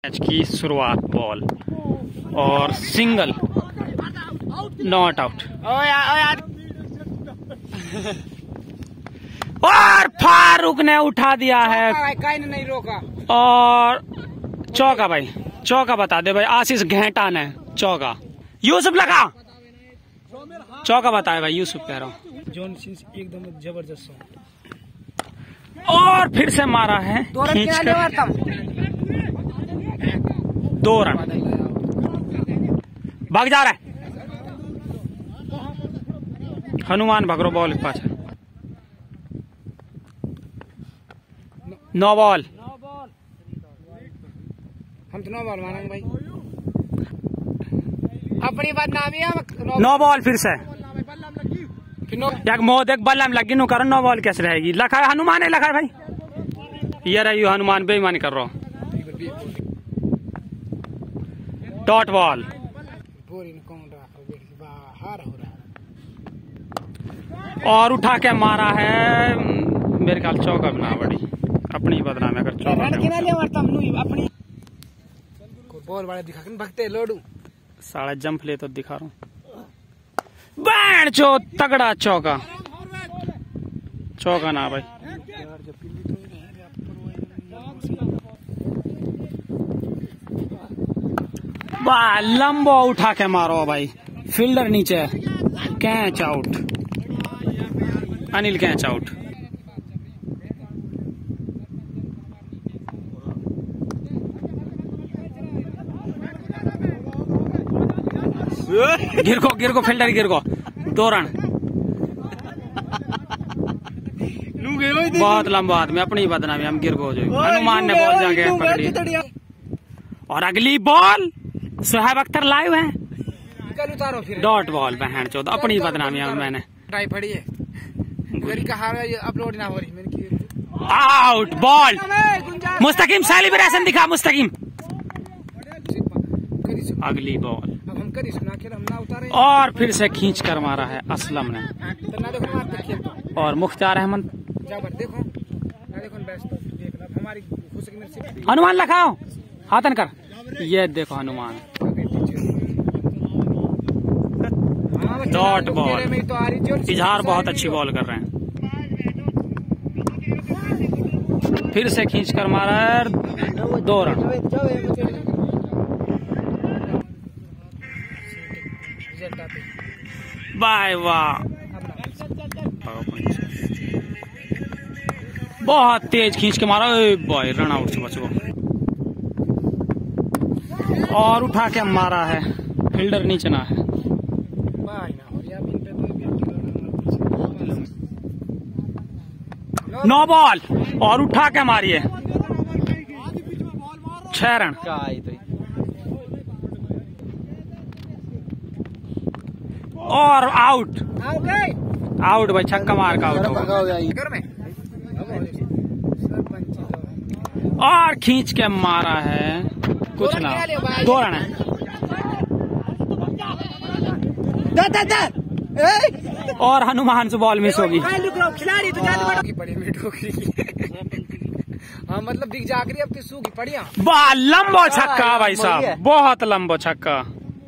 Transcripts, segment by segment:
Match की शुरुआत ball और सिंगल, नॉट आउट। और फारूक ने उठा दिया है, नहीं रोका और चौका भाई, चौका बता दे भाई। आशीष घेंटा ने चौका, यूसुफ लगा चौका बताए भाई, यूसुफ कह रहा हूँ। जॉन सिंस एकदम जबरदस्त, और फिर से मारा है खींचकर, 2 रन। भाग जा रहा है हनुमान, भगरो बॉल के पास, 9 बॉल। हम तो 9 बॉल मानेंगे भाई, अपनी बात ना भी 9 बॉल फिर से, एक मोह एक बल्ला में लगी नु करो, 9 बॉल कैसे रहेगी। लखा है हनुमान है, लखा है भाई, ये रही हनुमान, बेईमानी कर रहा हूँ। डॉट बॉल, और उठा के मारा है, मेरे ख्याल चौका बना बड़ी, अपनी बदनाम है अगर चौका अपनी बॉल वाले दिखा के भगते लोडू, साढ़े जंप ले तो दिखा रहा हूँ। बैंड चो तगड़ा चौका, चौका ना भाई, वाह लंबो उठा के मारो भाई, फील्डर नीचे, catch out, Anil catch out. गिर को फील्डर गिर को, 2 रन। बहुत लंबा आदमी, अपनी बदनामी, हम गिर को जो हनुमान ने बॉल जाके पकड़ी, और अगली बॉल सुहेब अख्तर लाइव है, डॉट बॉल, बहन चौदह, अपनी बदनामी मैंने पड़ी है, अपलोड ना हो रही, आउट बॉल। मुस्तकीम सेलिब्रेशन दिखा, मुस्तकीम। अगली बॉल, और फिर से खींच कर मारा है असलम ने, और मुख्तार अहमद। हनुमान लगाओ, हाथन कर, ये देखो हनुमान, डॉट बॉल। इजहार बहुत अच्छी बॉल कर रहे हैं, फिर से खींच कर मारा है, 2 रन। बाय वाह, बहुत तेज खींच के मारा बॉय, रन आउट से बच गया, और उठा के मारा है, फील्डर नीचे ना है। 9 बॉल, और उठा के मारिए, 6 रन। और आउट, आउट भाई, छक्का मार का आउट होगा, और खींच के मारा है, कुछ ना, 2 रन है। और हनुमान से बॉल मिस होगी, खिलाड़ी तो बड़ी हाँ, मतलब दिख जागरी अब सूखी पड़िया, वाह लंबो छक्का भाई साहब, बहुत लंबो छक्का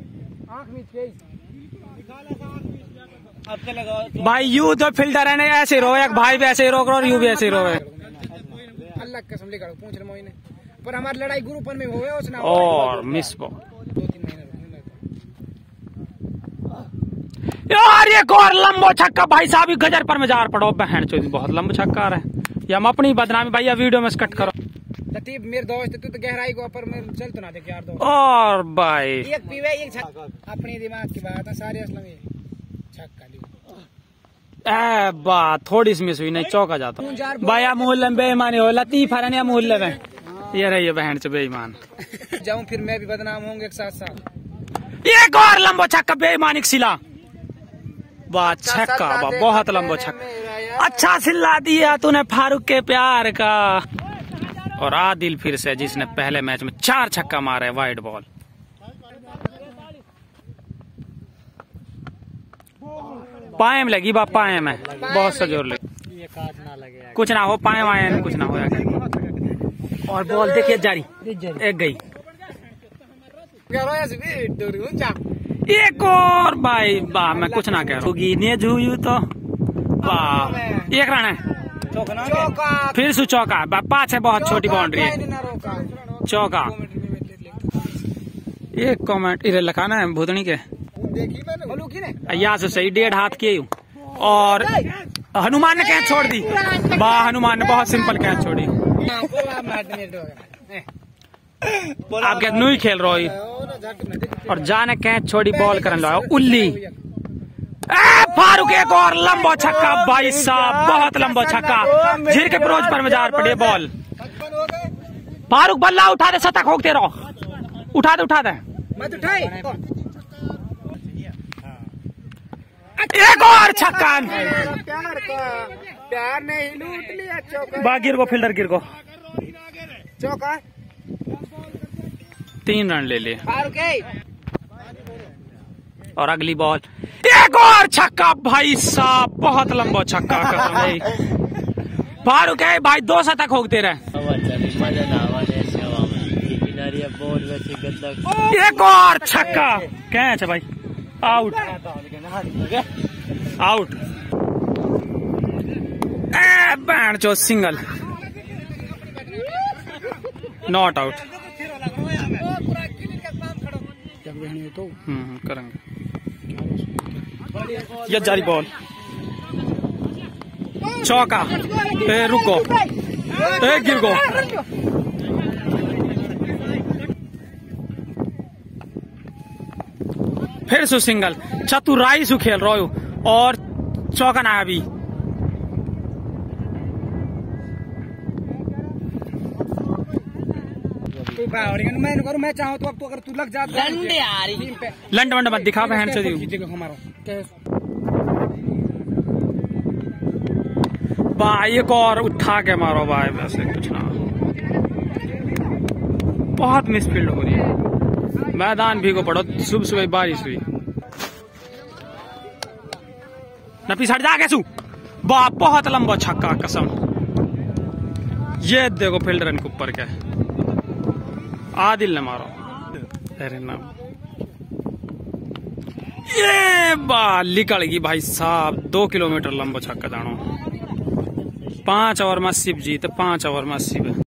भाई। यू तो फील्डर है, ऐसे रो, एक भाई भी ऐसे ही रोक रहा, और यू भी ऐसे ही रोवे। अल्लाह कसम लेकर पूछ रहा मोइने, पर हमारी लड़ाई ग्रुप में हो गया उसने, और मिस बॉल, 2-3 महीने यार एक और लंबो छक्का भाई साहब, गजर पर में जार पड़ो, बहन चोद, बहुत लंबो छक्का आ रहा है। ये हम अपनी बदनामी भैया वीडियो में कट करो। लतीफ मेरे दोस्त, तू तो गहराई को ऊपर में चल तो ना देख यार दोस्त। और भाई एक पीवे एक छक्का, अपने दिमाग की बात है, सारे असलम ये छक्का ली, बात थोड़ी सी मिस हुई, नहीं चौका जाता भाई। अमूल्य बेईमानी हो, लतीफ हरन अमूल्य में, ये रही है बहन से बेईमान। जाऊं फिर मैं भी बदनाम होंगे एक साथ साथ। एक और लंबो छक्का, बेईमानी सिला, बात छक्का, बहुत लंबो छक्का, अच्छा सिला दिया तूने फारूक के प्यार का। और आदिल फिर से, जिसने पहले मैच में 4 छक्का मारे, वाइड बॉल। पाए में लगी, बाप पाए में बहुत सा जोर लगी, कुछ ना हो, पाए वाए कुछ ना हो। और बॉल देखिए जारी, एक गई, एक और भाई वाह, मैं कुछ ना कह रहा हूँ ने झूयू तो वाह, एक रन है फिर सु चौका, पांच है, बहुत छोटी बाउंड्री है, चौका। एक कमेंट इधर लिखाना है भूतनी के यहाँ से सही 1.5 हाथ किए और हनुमान ने कैच छोड़ दी, वाह हनुमान ने बहुत सिंपल कैच छोड़ी। आप क्या नू ही खेल रहे हो और जाने कैच छोड़ी, बॉल करने लो उल्ली। फारूक एक और लंबा छक्का भाई साहब, बहुत लंबा छक्का, झिर के प्रोज पर मजार पड़े बॉल। फारूक बल्ला उठा दे, शतक होते रहो, उठा दे मत उठाई। एक और छक्का, प्यार ने ही लूट लिया चौका। बा गिर को फील्डर गिर को चौका, 3 रन ले लिए। फारूक और अगली बॉल एक और छक्का भाई साहब, बहुत लंबा छक्का कसम भाई। फारूक है भाई, 2 शतक होते रहे। एक और छक्का, कैच है भाई, आउट आउट। बैंड चो सिंगल, नॉट आउट। करेंगे ये जारी बॉल, चौका, रुको, गिर गो। फिर सु सिंगल, चतुराई सु खेल रहे हो और चौका ना अभी। मैं करूँ, मैं चाहूँ तो अब तो अगर तू लग जाता लंड वंड मत दिखा बहन से भाई, एक और उठा के मारो भाई, वैसे कुछ ना, बहुत मिसफील्ड हो रही है, मैदान भी को पड़ो, सुबह सुबह बारिश हुई। नफीस हट जा कैसू, वाह बहुत लंबा छक्का कसम। ये देखो फील्डर के ऊपर क्या, आदिल ने मारो, अरे नाम ये बाल निकल गई भाई साहब, 2 किलोमीटर लंबा छक्का जानो। 5 ओवर में 80 जीत, 5 ओवर में 80।